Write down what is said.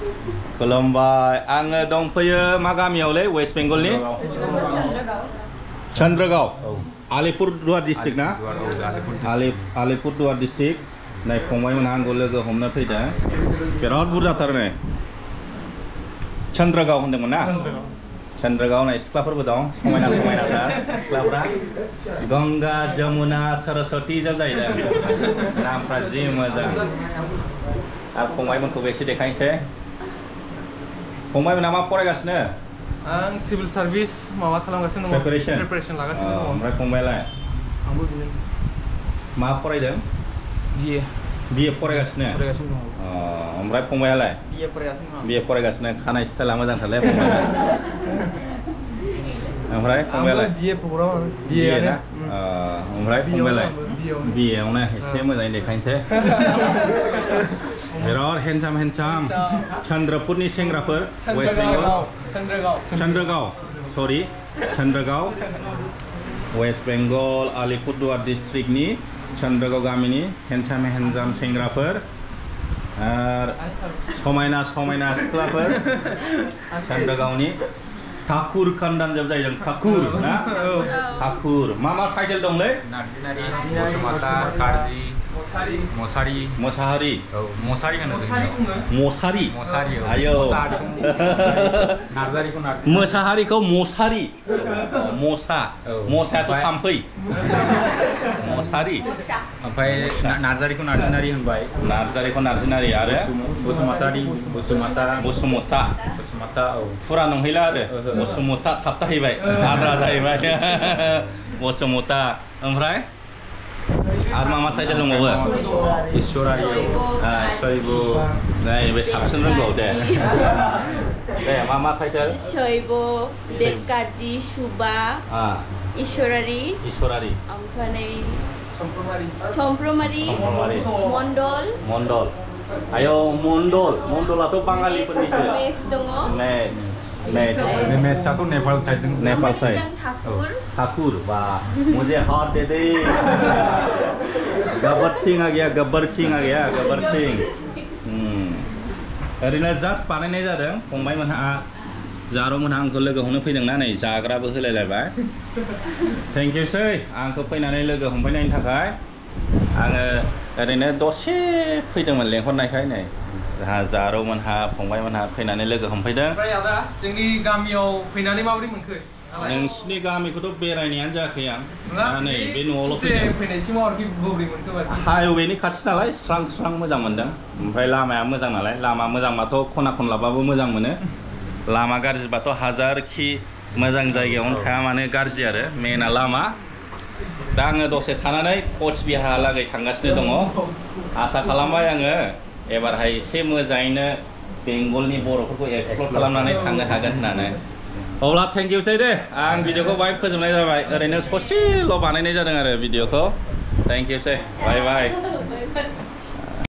खुलुमबाय आङो दंफैयो मा गामियावलै वेस्ट बेंगलनि चन्द्रगाव आलिपुरदुवार डिस्ट्रिक्ट ना आलिपुरदुवार डिस्ट्रिक्ट नै फंबायमोनहा आंखौ लोगो हमनो फैदों बिराद बुरजाथार नै चन्द्रगाव होनदोंमोन ना चन्द्रगाव नै सिख्लाफोरबो दं समायना समायनाथार सिख्लाफ्रा गंगा जमुना सरस्वती जों जाहैदों नामफ्रा जि मोजां आरो फंबायमोनखौबो एसे देखायनोसै फंबायमोनहा मा फरायगासिनो आं सिभिल सार्भिस माबा खालामगासिनो दङ प्रिपारेसन लागासिनो दङ ओमफ्राय फंबायालाय आंबो बिदिनो मा फरायदों बिए फरायगासिनो दङ ओमफ्राय फंबायालाय बिए फरायगासिनो खानाय स्टाइला मोजांथारलै फंबाया ओमफ्राय फंबायालाय बिए ना ओमफ्राय फंबायालाय बिएआवनो एसे मोजाङै देखायनोसै बिराद हेन्डसाम चन्द्रपुरनि सेंग्राफोर West Bengal Chandragaon West Bengal Alipurduar डिस्ट्रिक्टनि चन्द्रगाव गामिनि हेन्डसाम सेंग्राफोर आरो समायना सिख्लाफोर चन्द्रगावनि ठाकुर खानदान जोब जाहैदों ठाकुर ना ठाकुर मा टाइटेल दंलै मोसाहारि आयो मोसाहारिखौ मसारि मसायाथ' थाम्फै मसारि ओमफ्राय नार्जारिखौ नार्जिनारि होनबाय नार्जिनारि आरो बसुमता फुरा नंहैला आरो बसुमता थाबथाहैबाय आद्रा जाहैबाय बसुमता ओमफ्राय आरो मा टाइटेल दंबावो ईश्वरारि बे साबसिन रोंगौ दे मा टाइटेल शैब देबकाजी सुबा ईश्वरारि ओमफ्राय चमप्रमारि मण्डल आयो मण्डलाथ' बाङालिफोरनिसो मेथ्सआथ' नेपाल साइड ठाकुर वाह मुझे हाथ दे दे गब्बर सिंह आ गया गब्बर सिंह ओरैनो जास्ट बानायनाय जादों फंबायमोनहा जारौमोनहा आंखौ लोगो हमनो फैदोंना नै जाग्राबो होलायलायबाय थेंक इउ सै आंखौ फैनानै लोगो हमफैनायनि थाखाय आङो ओरैनो दसे फैदोंमोन लेंहरनायखाय नै जोंहा जारौमोनहा फंबायमोनहा फैनानै लोगो हमफैदों ओमफ्राय आदा जोंनि गामियाव फैनानै माबोरै मोनखो नोंसिनि गामिखौथ' बेरायनायानो जायाखै आं नै बे न'आवल' फैनायसिमाव आरोखि बोरै मोनखो हाइवेनि खाथि नालाय स्रां मोजां मोनदों ओमफ्राय लामाया मोजां नालाय लामा मोजांबाथ' खना खनलाबाबो मोजां मोनो लामा गाज्रिबाथ' हाजारखि मोजां जायगायावनो थाया मानो गाज्रि आरो मेना लामा दा आङो दसे थानानै कचबिहारहालागै थांगासिनो दङ आसा खालामबाय आङो एबारहाय एसे मोजाङैनो बेंगलनि बर'फोरखौ एक्सप्लर खालामनानै थांनो हागोन होननानै अब्ला थेंक इउ सै दे आं भिडिअखौ बाहाय फोजोबनाय जाबाय ओरैनो ससेल' बानायनाय जादों आरो भिडिअखौ थेंक इउ सै बाय